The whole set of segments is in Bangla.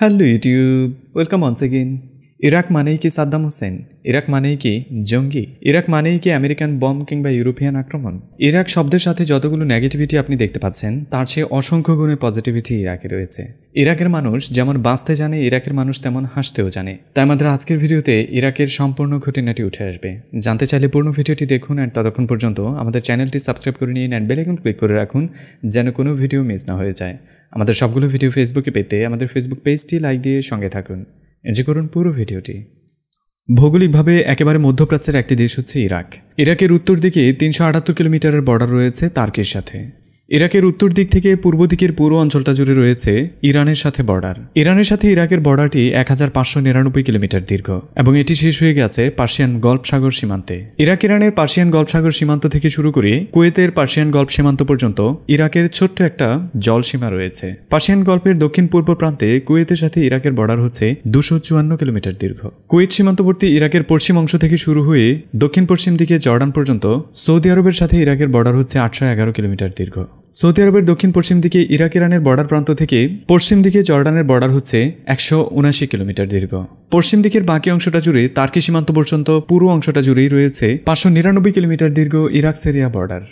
Hello YouTube, welcome once again. Iraq মানেই কি সাদ্দাম হোসেন? ইরাক মানেই কি জঙ্গি? ইরাক মানেই কি আমেরিকান বম কিংবা ইউরোপিয়ান আক্রমণ? ইরাক শব্দের সাথে যতগুলো নেগেটিভিটি আপনি দেখতে পাচ্ছেন, তার চেয়ে অসংখ্য গুণে পজিটিভিটি ইরাকে রয়েছে। ইরাকের মানুষ যেমন বাঁচতে জানে, ইরাকের মানুষ তেমন হাসতেও জানে। তাই আমাদের আজকের ভিডিওতে ইরাকের সম্পূর্ণ খুঁটিনাটি উঠে আসবে। জানতে চাইলে পুরো ভিডিওটি দেখুন, অ্যান্ড ততক্ষণ পর্যন্ত আমাদের চ্যানেলটি সাবস্ক্রাইব করে নিন অ্যান্ড বেল আইকন ক্লিক করে রাখুন, যেন কোনো ভিডিও মিস না হয়ে যায়। আমাদের সবগুলো ভিডিও ফেসবুকে পেতে আমাদের ফেসবুক পেজটি লাইক দিয়ে সঙ্গে থাকুন। এনজয় করুন পুরো ভিডিওটি। ভৌগোলিকভাবে একেবারে মধ্যপ্রাচ্যের একটি দেশ হচ্ছে ইরাক। ইরাকের উত্তর দিকে ৩৭৮ কিলোমিটারের বর্ডার রয়েছে তার্কির সাথে। ইরাকের উত্তর দিক থেকে পূর্ব দিকের পুরো অঞ্চলটা জুড়ে রয়েছে ইরানের সাথে বর্ডার। ইরানের সাথে ইরাকের বর্ডারটি ১৫৯৯ কিলোমিটার দীর্ঘ এবং এটি শেষ হয়ে গেছে পার্সিয়ান গল্ফ সাগর সীমান্তে। ইরাক ইরানের পার্সিয়ান গল্ফ সাগর সীমান্ত থেকে শুরু করে কুয়েতের পার্সিয়ান গল্ফ সীমান্ত পর্যন্ত ইরাকের ছোট্ট একটা জল সীমা রয়েছে। পার্সিয়ান গল্ফের দক্ষিণ পূর্ব প্রান্তে কুয়েতের সাথে ইরাকের বর্ডার হচ্ছে ২৫৪ কিলোমিটার দীর্ঘ। কুয়েত সীমান্তবর্তী ইরাকের পশ্চিম অংশ থেকে শুরু হয়ে দক্ষিণ পশ্চিম দিকে জর্ডান পর্যন্ত সৌদি আরবের সাথে ইরাকের বর্ডার হচ্ছে ৮১১ কিলোমিটার দীর্ঘ। সৌদি আরবের দক্ষিণ পশ্চিম দিকে ইরাক ইরানের বর্ডার প্রান্ত থেকে পশ্চিম দিকে জর্ডানের বর্ডার হচ্ছে ১৭৯ কিলোমিটার দীর্ঘ। পশ্চিম দিকের বাকি অংশটা জুড়ে তার্কি সীমান্ত পর্যন্ত পুরো অংশটা জুড়েই রয়েছে ৫৯৯ কিলোমিটার দীর্ঘ ইরাক সিরিয়া বর্ডার।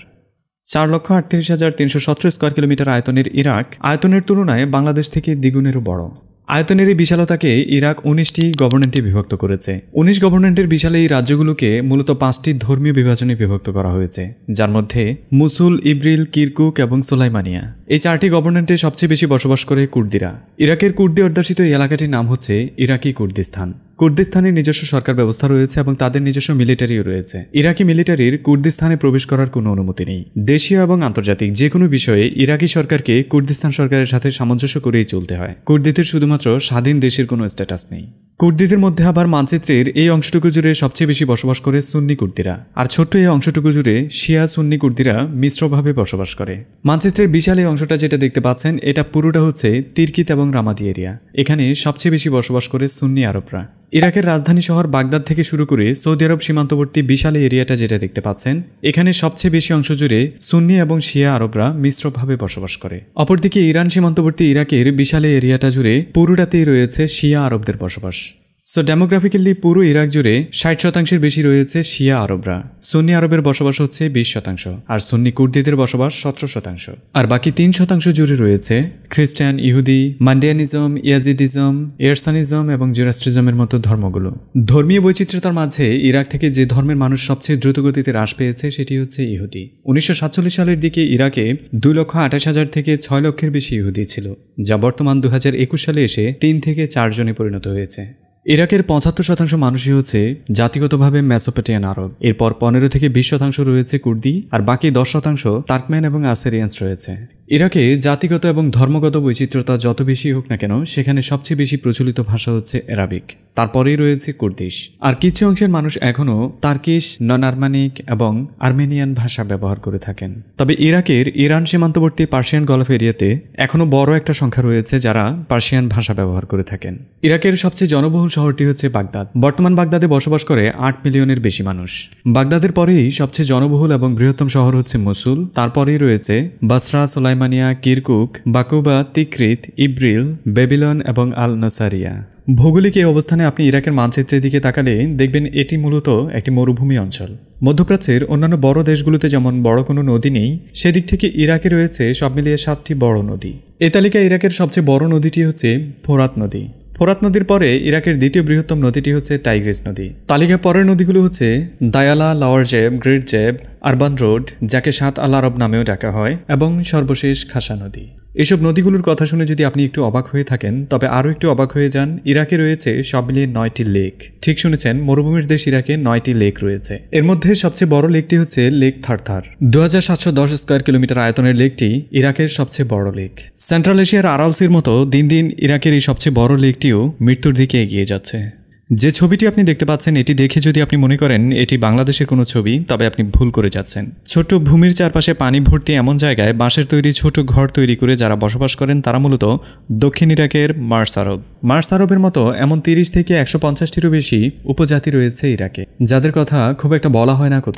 ৪,৩৮,৩১৭ স্কোয়ার কিলোমিটার আয়তনের ইরাক আয়তনের তুলনায় বাংলাদেশ থেকে দ্বিগুণেরও বড়। আয়তনের এই বিশালতাকে ইরাক ১৯টি গভর্নমেন্টে বিভক্ত করেছে। ১৯ গভর্নমেন্টের বিশাল এই রাজ্যগুলোকে মূলত ৫টি ধর্মীয় বিভাজনে বিভক্ত করা হয়েছে, যার মধ্যে মুসুল, ইব্রিল, কিরকুক এবং সোলাইমানিয়া। এই 4টি গভর্নমেন্টে সবচেয়ে বেশি বসবাস করে কুর্দিরা। ইরাকের কুর্দি অধ্যুষিত এই এলাকাটির নাম হচ্ছে ইরাকি কুর্দিস্তান। কুর্দিস্তানের নিজস্ব সরকার ব্যবস্থা রয়েছে এবং তাদের নিজস্ব মিলিটারিও রয়েছে। ইরাকি মিলিটারির কুর্দিস্তানে প্রবেশ করার কোনো অনুমতি নেই। দেশীয় এবং আন্তর্জাতিক যে কোনো বিষয়ে ইরাকি সরকারকে কুর্দিস্তান সরকারের সাথে সামঞ্জস্য করেই চলতে হয়। কুর্দিদের শুধুমাত্র স্বাধীন দেশের কোনো স্ট্যাটাস নেই। কুর্দিদের মধ্যে আবার মানচিত্রের এই অংশটুকু জুড়ে সবচেয়ে বেশি বসবাস করে সুন্নি কুর্দিরা, আর ছোট্ট এই অংশটুকু জুড়ে শিয়া সুন্নি কুর্দিরা মিশ্রভাবে বসবাস করে। মানচিত্রের বিশাল এই অংশটা যেটা দেখতে পাচ্ছেন, এটা পুরোটা হচ্ছে তিরকিত এবং রামাদি এরিয়া। এখানে সবচেয়ে বেশি বসবাস করে সুন্নি আরবরা। ইরাকের রাজধানী শহর বাগদাদ থেকে শুরু করে সৌদি আরব সীমান্তবর্তী বিশাল এরিয়াটা যেটা দেখতে পাচ্ছেন, এখানে সবচেয়ে বেশি অংশ জুড়ে সুন্নি এবং শিয়া আরবরা মিশ্রভাবে বসবাস করে। অপরদিকে ইরান সীমান্তবর্তী ইরাকের বিশাল এরিয়াটা জুড়ে পুরোটাতেই রয়েছে শিয়া আরবদের বসবাস। সো ডেমোগ্রাফিক্যালি পুরো ইরাক জুড়ে ৬০% বেশি রয়েছে শিয়া আরবরা। সুন্নি আরবের বসবাস হচ্ছে ২০%, আর সুন্নি কুর্দিদের বসবাস ১৭%। আর বাকি ৩% জুড়ে রয়েছে খ্রিস্টান, ইহুদি, মান্ডিয়ানিজম, ইয়াজিদিজম, এরসানিজম এবং জেরাস্ট্রিজমের মতো ধর্মগুলো। ধর্মীয় বৈচিত্র্যতার মাঝে ইরাক থেকে যে ধর্মের মানুষ সবচেয়ে দ্রুতগতিতে হ্রাস পেয়েছে সেটি হচ্ছে ইহুদি। ১৯৪৭ সালের দিকে ইরাকে ২,২৮,০০০ থেকে ৬ লক্ষের বেশি ইহুদি ছিল, যা বর্তমান ২০২১ সালে এসে ৩ থেকে ৪ জনে পরিণত হয়েছে। ইরাকের ৭৫% মানুষই হচ্ছে জাতিগতভাবে মেসোপটেমিয়ান আরব। এরপর ১৫ থেকে ২০% রয়েছে কুর্দি, আর বাকি ১০% তার্কম্যান এবং আসেরিয়ান্স রয়েছে। ইরাকে জাতিগত এবং ধর্মগত বৈচিত্র্যতা যত বেশি হোক না কেন, সেখানে সবচেয়ে বেশি প্রচলিত ভাষা হচ্ছে অ্যারাবিক, তারপরেই রয়েছে কুর্দিশ। আর কিছু অংশের মানুষ এখনও তার্কিশ, নন আর্মানিক এবং আর্মেনিয়ান ভাষা ব্যবহার করে থাকেন। তবে ইরাকের ইরান সীমান্তবর্তী পার্সিয়ান গলফ এরিয়াতে এখনও বড় একটা সংখ্যা রয়েছে যারা পার্সিয়ান ভাষা ব্যবহার করে থাকেন। ইরাকের সবচেয়ে জনবহুল শহরটি হচ্ছে বাগদাদ। বর্তমান বাগদাদে বসবাস করে ৮ মিলিয়নের বেশি মানুষ। বাগদাদের পরেই সবচেয়ে জনবহুল এবং বৃহত্তম শহর হচ্ছে মসুল, তারপরেই রয়েছে বাসরা, সোলাইমানিয়া, কিরকুক, বাকুবা, তিকরিত, ইব্রিল, বেবিলন এবং আল নাসারিয়া। ভৌগোলিক এই অবস্থানে আপনি ইরাকের মানচিত্রের দিকে তাকালে দেখবেন এটি মূলত একটি মরুভূমি অঞ্চল। মধ্যপ্রাচ্যের অন্যান্য বড় দেশগুলোতে যেমন বড় কোনো নদী নেই, সেদিক থেকে ইরাকে রয়েছে সব মিলিয়ে ৭টি বড় নদী। এই তালিকায় ইরাকের সবচেয়ে বড় নদীটি হচ্ছে ফোরাত নদী। ফোরাত নদীর পরে ইরাকের দ্বিতীয় বৃহত্তম নদীটি হচ্ছে টাইগ্রিস নদী। তালিকার পরের নদীগুলো হচ্ছে Diyala, Lower Zab, Great Zab, আরবান রোড, যাকে ৭ আল আরব নামেও ডাকা হয়, এবং সর্বশেষ খাসা নদী। এসব নদীগুলোর কথা শুনে যদি আপনি একটু অবাক হয়ে থাকেন, তবে আরও একটু অবাক হয়ে যান, ইরাকে রয়েছে সব মিলিয়ে ৯টি লেক। ঠিক শুনেছেন, মরুভূমির দেশ ইরাকে 9টি লেক রয়েছে। এর মধ্যে সবচেয়ে বড় লেকটি হচ্ছে লেক থারথার। ২৭১০ স্কোয়ার কিলোমিটার আয়তনের লেকটি ইরাকের সবচেয়ে বড় লেক। সেন্ট্রাল এশিয়ার আরালসির মতো দিন দিন ইরাকের এই সবচেয়ে বড় লেকটিও মৃত্যুর দিকে এগিয়ে যাচ্ছে। যে ছবিটি আপনি দেখতে পাচ্ছেন, এটি দেখে যদি আপনি মনে করেন এটি বাংলাদেশের কোনো ছবি, তবে আপনি ভুল করে যাচ্ছেন। ছোট ভূমির চারপাশে পানি ভর্তি এমন জায়গায় বাঁশের তৈরি ছোট ঘর তৈরি করে যারা বসবাস করেন, তারা মূলত দক্ষিণ ইরাকের মার্স আরব। মার্স আরবের মতো এমন ৩০ থেকে ১৫০টিরও বেশি উপজাতি রয়েছে ইরাকে, যাদের কথা খুব একটা বলা হয় না কোথাও।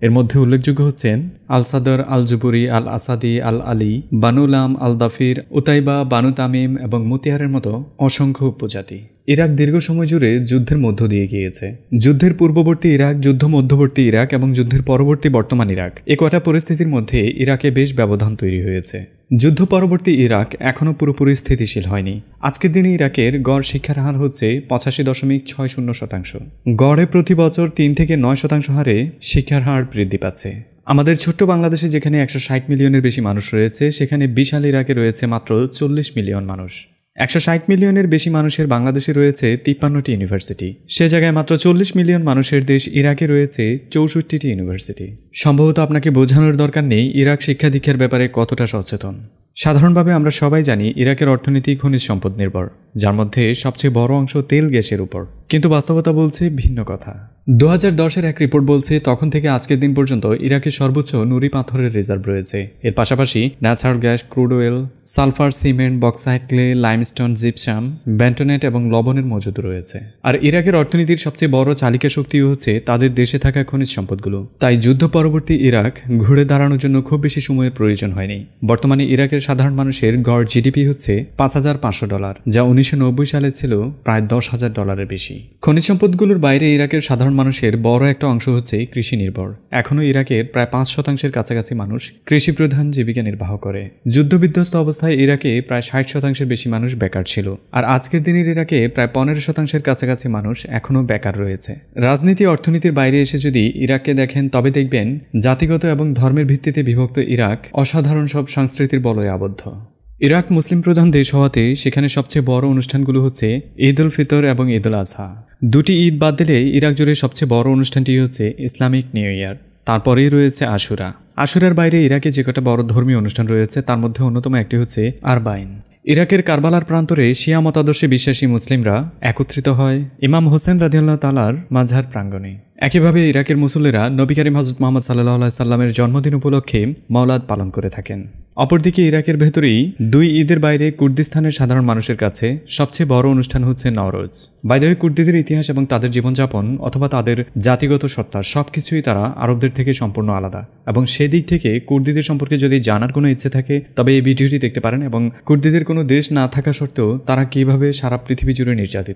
এর মধ্যে উল্লেখযোগ্য হচ্ছেন আল সাদর, আল জুবুরি, আল আসাদি, আল আলী, বানুলাম, আল দাফির, উতাইবা, বানু তামিম এবং মুতিয়ারের মতো অসংখ্য উপজাতি। ইরাক দীর্ঘ সময় জুড়ে যুদ্ধের মধ্য দিয়ে গিয়েছে। যুদ্ধের পূর্ববর্তী ইরাক, যুদ্ধ মধ্যবর্তী ইরাক এবং যুদ্ধের পরবর্তী বর্তমান ইরাক, এ কটা পরিস্থিতির মধ্যে ইরাকে বেশ ব্যবধান তৈরি হয়েছে। যুদ্ধ পরবর্তী ইরাক এখনও পুরোপুরি স্থিতিশীল হয়নি। আজকের দিনে ইরাকের গড় শিক্ষার হার হচ্ছে 85.60%। গড়ে প্রতি বছর 3 থেকে 9% হারে শিক্ষার হার বৃদ্ধি পাচ্ছে। আমাদের ছোট্ট বাংলাদেশে যেখানে 160 মিলিয়নের বেশি মানুষ রয়েছে, সেখানে বিশাল ইরাকে রয়েছে মাত্র 40 মিলিয়ন মানুষ। 160 মিলিয়নের বেশি মানুষের বাংলাদেশে রয়েছে 53টি ইউনিভার্সিটি। সে জায়গায় মাত্র 40 মিলিয়ন মানুষের দেশ ইরাকে রয়েছে 64টি ইউনিভার্সিটি। সম্ভবত আপনাকে বোঝানোর দরকার নেই ইরাক শিক্ষা দীক্ষার ব্যাপারে কতটা সচেতন। সাধারণভাবে আমরা সবাই জানি ইরাকের অর্থনীতি খনিজ সম্পদ নির্ভর, যার মধ্যে সবচেয়ে বড় অংশ তেল গ্যাসের উপর। কিন্তু বাস্তবতা বলছে ভিন্ন কথা। 2010-এর এক রিপোর্ট বলছে তখন থেকে আজকের দিন পর্যন্ত ইরাকে সর্বোচ্চ নুড়ি পাথরের রিজার্ভ রয়েছে। এর পাশাপাশি natural gas, crude oil, sulphur, cement, bauxite, clay, limestone, gypsum, bentonite এবং লবণের মজুদ রয়েছে। আর ইরাকের অর্থনীতির সবচেয়ে বড় চালিকা শক্তিও হচ্ছে তাদের দেশে থাকা খনিজ সম্পদগুলো। তাই যুদ্ধ পরবর্তী ইরাক ঘুরে দাঁড়ানোর জন্য খুব বেশি সময়ের প্রয়োজন হয়নি। বর্তমানে ইরাকের সাধারণ মানুষের গড় জিডিপি হচ্ছে $5,500, যা 1990 সালে ছিল প্রায় $10,000 বেশি। খনিজ সম্পদগুলোর বাইরে ইরাকের সাধারণ মানুষের বড় একটা অংশ হচ্ছে কৃষি নির্ভর। এখনও ইরাকের প্রায় 5%-এর কাছাকাছি মানুষ কৃষি প্রধান জীবিকা নির্বাহ করে। যুদ্ধবিধ্বস্ত অবস্থায় ইরাকে প্রায় 60%-এর বেশি মানুষ বেকার ছিল। আর আজকের দিনের ইরাকে প্রায় 15%-এর কাছাকাছি মানুষ এখনও বেকার রয়েছে। রাজনীতি অর্থনীতির বাইরে এসে যদি ইরাককে দেখেন, তবে দেখবেন জাতিগত এবং ধর্মের ভিত্তিতে বিভক্ত ইরাক অসাধারণ সব সংস্কৃতির বলয়ে আবদ্ধ। ইরাক মুসলিম প্রধান দেশ হওয়াতে সেখানে সবচেয়ে বড় অনুষ্ঠানগুলো হচ্ছে ঈদ উল ফিতর এবং ঈদ উল আজহা। দুটি ঈদ বাদ দিলে ইরাক জুড়ে সবচেয়ে বড় অনুষ্ঠানটি হচ্ছে ইসলামিক নিউ ইয়ার। তারপরেই রয়েছে আশুরা। আশুরার বাইরে ইরাকে যে কটা বড় ধর্মীয় অনুষ্ঠান রয়েছে তার মধ্যে অন্যতম একটি হচ্ছে আরবাইন। ইরাকের কারবালার প্রান্তরে শিয়া মতাদর্শে বিশ্বাসী মুসলিমরা একত্রিত হয় ইমাম হোসেন রাদিয়াল্লাহু তাআলার মাজার প্রাঙ্গণে। একইভাবে ইরাকের মুসল্লিরা নবী করিম হযরত মুহাম্মদ সাল্লাল্লাহু আলাইহি সাল্লামের জন্মদিন উপলক্ষে মাওলাদ পালন করে থাকেন। অপরদিকে ইরাকের ভেতরেই দুই ঈদের বাইরে কুর্দিস্তানের সাধারণ মানুষের কাছে সবচেয়ে বড় অনুষ্ঠান হচ্ছে নওরোজ। বাই দ্য ওয়ে, কুর্দিদের ইতিহাস এবং তাদের জীবনযাপন অথবা তাদের জাতিগত সত্তা সবকিছুই তারা আরবদের থেকে সম্পূর্ণ আলাদা, এবং সেদিক থেকে কুর্দিদের সম্পর্কে যদি জানার কোনো ইচ্ছে থাকে তবে এই ভিডিওটি দেখতে পারেন। এবং কুর্দিদের কোনো দেশ না থাকা সত্ত্বেও তারা কিভাবে সারা পৃথিবী জুড়ে নির্যাতিত।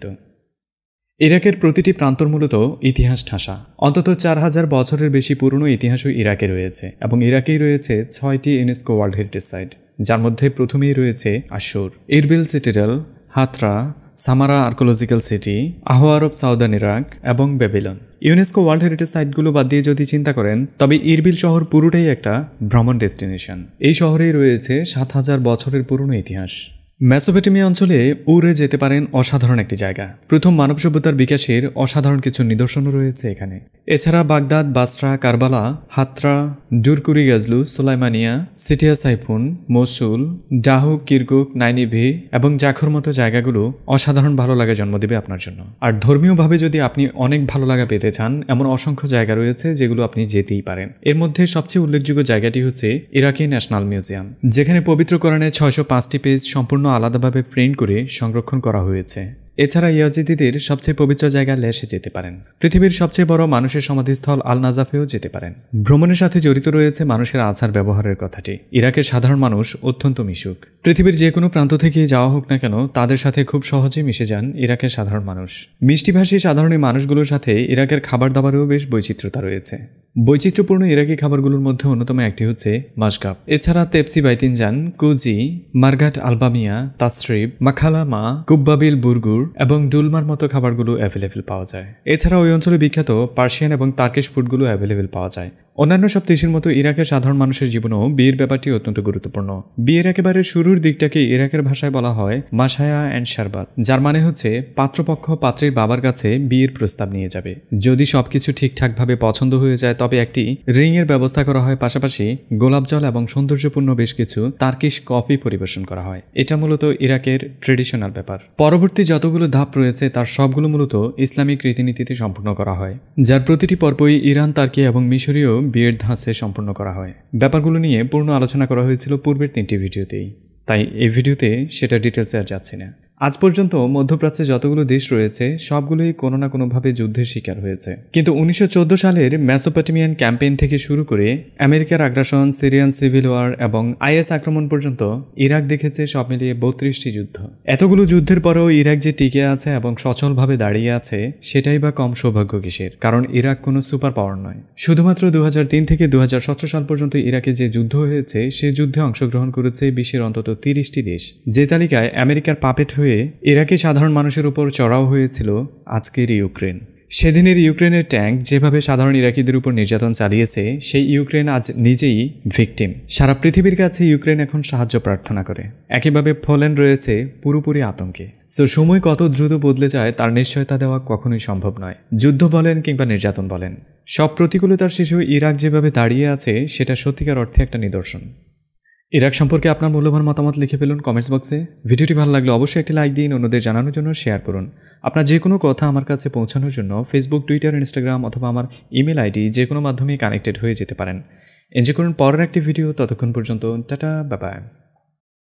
ইরাকের প্রতিটি প্রান্তর মূলত ইতিহাস ঠাসা। অন্তত 4000 বছরের বেশি পুরনো ইতিহাসও ইরাকে রয়েছে, এবং ইরাকেই রয়েছে 6টি ইউনেস্কো ওয়ার্ল্ড হেরিটেজ সাইট, যার মধ্যে প্রথমেই রয়েছে Ashur, Erbil citadel, Hatra, Samarra archaeological city, Ahwar of southern Iraq এবং বেবিলন। ইউনেস্কো ওয়ার্ল্ড হেরিটেজ সাইটগুলো বাদ দিয়ে যদি চিন্তা করেন তবে ইরবিল শহর পুরোটাই একটা ভ্রমণ ডেস্টিনেশন। এই শহরেই রয়েছে 7000 বছরের পুরনো ইতিহাস। মেসোপটেমিয়া অঞ্চলে উড়ে যেতে পারেন, অসাধারণ একটি জায়গা। প্রথম মানব সভ্যতার বিকাশের অসাধারণ কিছু নিদর্শনও রয়েছে এখানে। এছাড়া Baghdad, Basra, Karbala, Hatra, Dur Kurigalzu, Sulaymaniyah, Ctesiphon, Mosul, Duhok, Kirkuk, Nineveh এবং জাখর মতো জায়গাগুলো অসাধারণ ভালো লাগা জন্ম দেবে আপনার জন্য। আর ধর্মীয়ভাবে যদি আপনি অনেক ভালো লাগা পেতে চান, এমন অসংখ্য জায়গা রয়েছে যেগুলো আপনি যেতেই পারেন। এর মধ্যে সবচেয়ে উল্লেখযোগ্য জায়গাটি হচ্ছে ইরাকি ন্যাশনাল মিউজিয়াম, যেখানে পবিত্র কোরআনের 605টি পেজ সম্পূর্ণ আলাদাভাবে প্রিন্ট করে সংরক্ষণ করা হয়েছে। এছাড়া ইয়াজিদিদের সবচেয়ে পবিত্র জায়গা লেসে যেতে পারেন। পৃথিবীর সবচেয়ে বড় মানুষের সমাধিস্থল আল নাজাফেও যেতে পারেন। ভ্রমণের সাথে জড়িত রয়েছে মানুষের আচার ব্যবহারের কথাটি। ইরাকের সাধারণ মানুষ অত্যন্ত মিশুক। পৃথিবীর যে কোনো প্রান্ত থেকে যাওয়া হোক না কেন, তাদের সাথে খুব সহজেই মিশে যান ইরাকের সাধারণ মানুষ। মিষ্টিভাষী সাধারণ মানুষগুলোর সাথে ইরাকের খাবার দাবারেও বেশ বৈচিত্র্যতা রয়েছে। বৈচিত্র্যপূর্ণ ইরাকি খাবারগুলোর মধ্যে অন্যতম একটি হচ্ছে মাশকাব। এছাড়া তেপসি বাইতিনজান, কুজি, মার্গাট আলবামিয়া, তাসরিব, মাখালামা, কুব্বাবিল বুরগুর এবং ডুলমার মতো খাবারগুলো অ্যাভেলেবেল পাওয়া যায়। এছাড়া ওই অঞ্চলে বিখ্যাত পার্সিয়ান এবং তার্কিশ ফুডগুলো অ্যাভেলেবেল পাওয়া যায়। অন্যান্য সব দেশের মতো ইরাকের সাধারণ মানুষের জীবনেও বিয়ের ব্যাপারটি অত্যন্ত গুরুত্বপূর্ণ। বিয়ের একেবারে শুরুর দিকটাকে ইরাকের ভাষায় বলা হয় মাসায়া অ্যান্ড শারবাত, যার মানে হচ্ছে পাত্রপক্ষ পাত্রীর বাবার কাছে বিয়ের প্রস্তাব নিয়ে যাবে। যদি সবকিছু ঠিকঠাকভাবে পছন্দ হয়ে যায় তবে একটি রিং এর ব্যবস্থা করা হয়, পাশাপাশি গোলাপ জল এবং সৌন্দর্যপূর্ণ বেশ কিছু তার্কিশ কফি পরিবেশন করা হয়। এটা মূলত ইরাকের ট্রেডিশনাল ব্যাপার। পরবর্তী যতগুলো ধাপ রয়েছে তার সবগুলো মূলত ইসলামিক রীতিনীতিতে সম্পূর্ণ করা হয়, যার প্রতিটি পর্বই ইরান, তার্কি এবং মিশরীয় বিয়ের ধাঁচে সম্পূর্ণ করা হয়। ব্যাপারগুলো নিয়ে পূর্ণ আলোচনা করা হয়েছিল পূর্বের 3টি ভিডিওতেই, তাই এই ভিডিওতে সেটা ডিটেলসে আর যাচ্ছি না। আজ পর্যন্ত মধ্যপ্রাচ্যে যতগুলো দেশ রয়েছে সবগুলোই কোনো না কোনোভাবে যুদ্ধের শিকার হয়েছে, কিন্তু 1914 সালের মেসোপটেমিয়ান ক্যাম্পেইন থেকে শুরু করে আমেরিকার আগ্রাসন, সিরিয়ান সিভিল ওয়ার এবং আইএস আক্রমণ পর্যন্ত ইরাক দেখেছে সব মিলিয়ে 32টি যুদ্ধ। এতগুলো যুদ্ধের পরেও ইরাক যে টিকে আছে এবং সচলভাবে দাঁড়িয়ে আছে সেটাই বা কম সৌভাগ্য কিসের, কারণ ইরাক কোনো সুপার পাওয়ার নয়। শুধুমাত্র 2003 থেকে 2017 সাল পর্যন্ত ইরাকে যে যুদ্ধ হয়েছে সে যুদ্ধে অংশগ্রহণ করেছে বিশ্বের অন্তত 30টি দেশ, যে তালিকায় আমেরিকার পাপেট হয়ে ইরাকি সাধারণ মানুষের উপর চড়াও হয়েছিল আজকের ইউক্রেন। সেদিনের ইউক্রেনের ট্যাঙ্ক যেভাবে সাধারণ ইরাকিদের উপর নির্যাতন চালিয়েছে, সেই ইউক্রেন আজ নিজেই ভিকটিম। সারা পৃথিবীর কাছে ইউক্রেন এখন সাহায্য প্রার্থনা করে। একইভাবে পোল্যান্ড রয়েছে পুরোপুরি আতঙ্কে। সো সময় কত দ্রুত বদলে যায় তার নিশ্চয়তা দেওয়া কখনোই সম্ভব নয়। যুদ্ধ বলেন কিংবা নির্যাতন বলেন, সব প্রতিকূলতার শেষেও ইরাক যেভাবে দাঁড়িয়ে আছে সেটা সত্যিকার অর্থে একটা নিদর্শন। ইরাক সম্পর্কে আপনার মূল্যবান মতামত লিখে ফেলুন কমেন্টস বক্সে। ভিডিওটি ভালো লাগলে অবশ্যই একটি লাইক দিন, অন্যদের জানানোর জন্য শেয়ার করুন। আপনার যে কোনো কথা আমার কাছে পৌঁছানোর জন্য ফেসবুক, টুইটার, ইনস্টাগ্রাম অথবা আমার ইমেল আইডি যে কোনো মাধ্যমে কানেক্টেড হয়ে যেতে পারেন। এনজয় করুন পরের একটি ভিডিও। ততক্ষণ পর্যন্ত টাটা, বাই বাই।